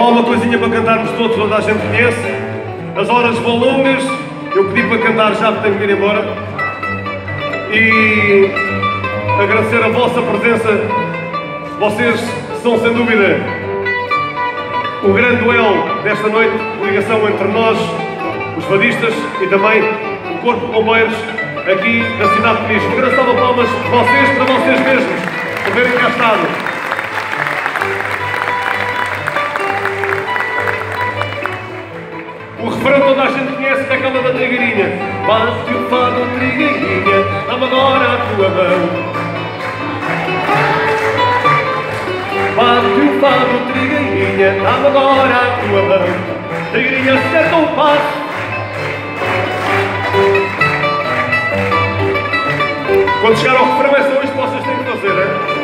uma coisinha para cantarmos todos, toda a gente conhece. As horas vão longas, eu pedi para cantar já porque tenho que ir embora. E agradecer a vossa presença. Vocês são sem dúvida o grande duelo desta noite, ligação entre nós, os fadistas e também o Corpo de Bombeiros aqui na cidade de Peniche. Grande salva de palmas de vocês para vocês mesmos, por terem cá estado. O refrão toda a gente conhece, que é aquela da Trigueirinha. Bate o fado, Trigueirinha, dá-me agora a tua mão. Bate o fado, Trigueirinha, dá-me agora a tua mão. Trigueirinha, acerta o passo. Quando chegar ao refrão é só isto que vocês têm que fazer,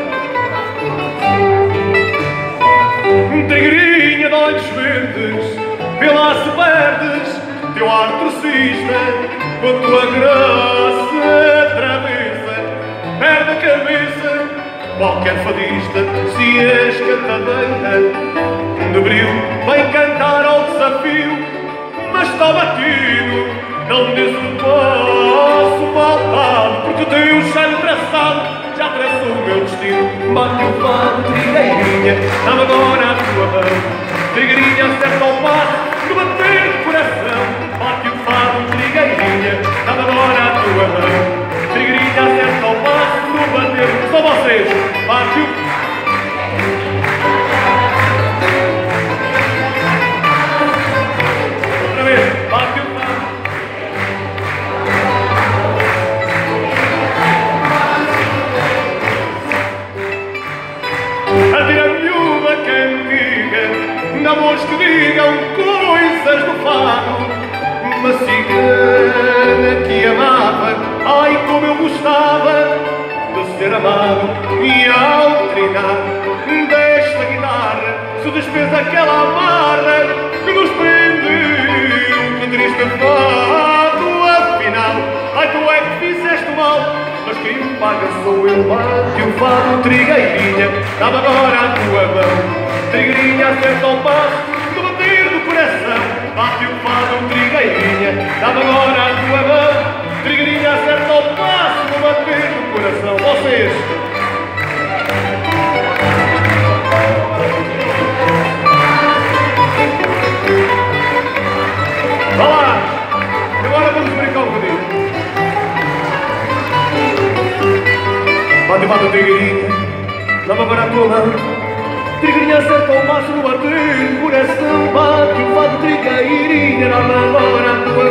é? Trigueirinha de olhos verdes, vê lá se perdes teu ar trocista, com a tua graça travessa, perde a cabeça qualquer fadista. Se és cantadeira de brilho, vem cantar ao desafio, mas está batido, não diz um passo faltado, porque o teu cheiro traçado já traçou o meu destino. Bate o fado, Trigueirinha, dá-me agora a tua mão. Trigueirinha, acerta o passo no bater do coração. Bate o fado, Trigueirinha, dá-me agora a tua mão. Trigueirinha, acerta o passo no bater. Só vocês. Bate o... Outra vez. Bate o fado. Atira-me uma cantiga de amores que digam coisas do fado. Uma cigana que amava, ai como eu gostava de ser amado. E ao trinar desta guitarra se desfez aquela amarra que nos prendeu. Que triste fado afinal, ai tu é que fizeste mal, mas quem paga sou eu. Bate o fado, Trigueirinha, dá-me agora a tua mão. Trigueirinha, acerta o passo no bater do coração. Bate o fado, Trigueirinha, dá-me agora a tua mão. Trigueirinha, acerta o passo no bater do coração. Vocês! Vá lá! Agora vamos brincar um bocadinho. Bate o fado, Trigueirinha, dá-me agora a tua mão. Trigueirinha, acerta o passo no bater do coração. Bate o fado, Trigueirinha, dá-me agora a tua